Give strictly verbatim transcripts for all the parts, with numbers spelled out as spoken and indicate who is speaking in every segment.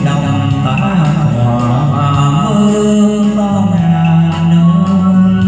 Speaker 1: đồng ta hòa mưa bao ngàn nơi.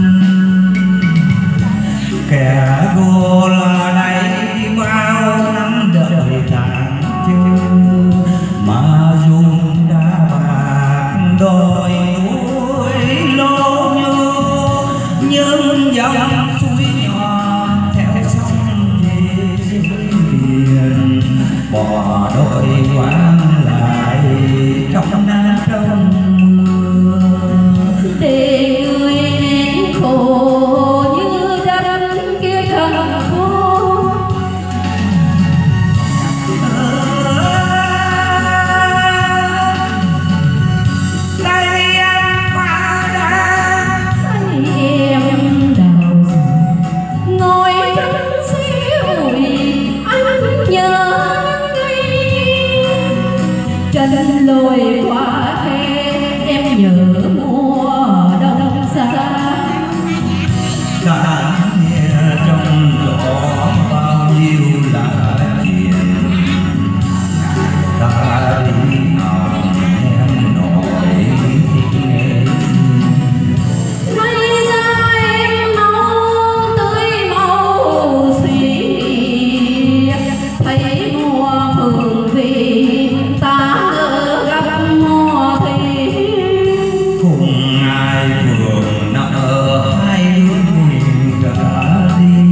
Speaker 1: Kẻ vô là đây bao năm đời tàn chưa, mà dùng đã bạc đôi núi lô nhô, nhưng dòng suối nhỏ theo sông về dưới biển, bỏ đôi quán lại trong nắng trong mưa.
Speaker 2: Để người nén khổ như đất kia thầm khô,
Speaker 1: đây em qua đã
Speaker 2: thấy em đào rừng ngồi trong xíu anh nhớ chân lồi qua khe em nhớ mùa đông xa.
Speaker 1: đã nghe trong gió bao nhiêu là chuyện ta đi nào em nổi nghe.
Speaker 2: Nay ra em mau tới mau suy nghĩ, thấy mùa phường vì ta ngỡ gặp mùa thì
Speaker 1: Cùng ai phường nợ hai đứa mình cả đi.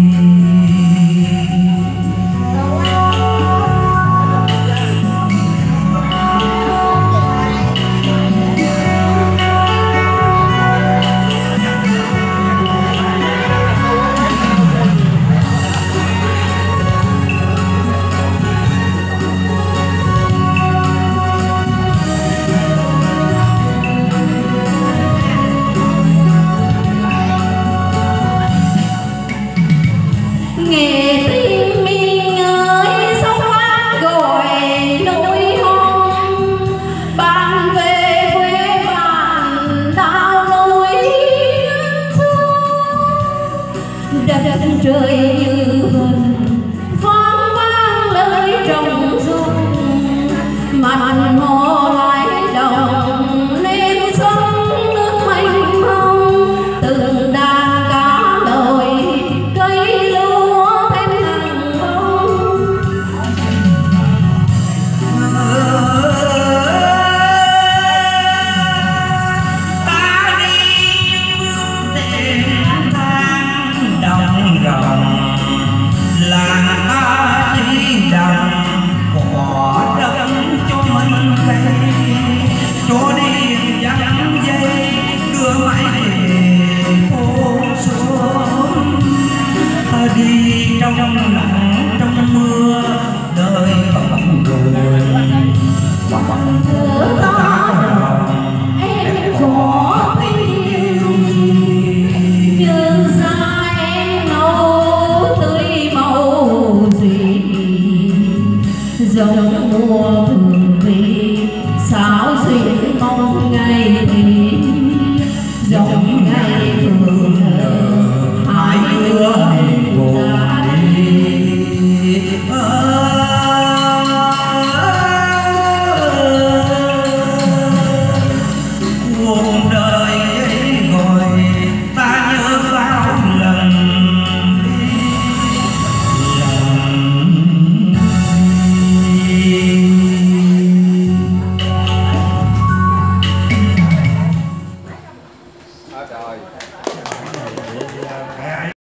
Speaker 2: nghe tiếng mình ơi sóng hát gọi nỗi hồng, bạn về quê bạn đào nỗi đất trời như vần vang vang lời trong rung, mặn mò lại đồng lên sông nước mênh mông, từng đàn cá lội cây lúa thêm hàng bông.
Speaker 1: Ta đi bước tên thang đồng rồng, là ta đi đồng cỏ đất cho mình cây, cho đi dắt dây đưa mãi về phố xuống. Ta đi trong nắng trong mưa đời bận rộn, bằng
Speaker 2: Nhớ đó em có tình, nhưng ra em nấu tươi màu gì giống mùa thường vì sao duyên mong ngày thì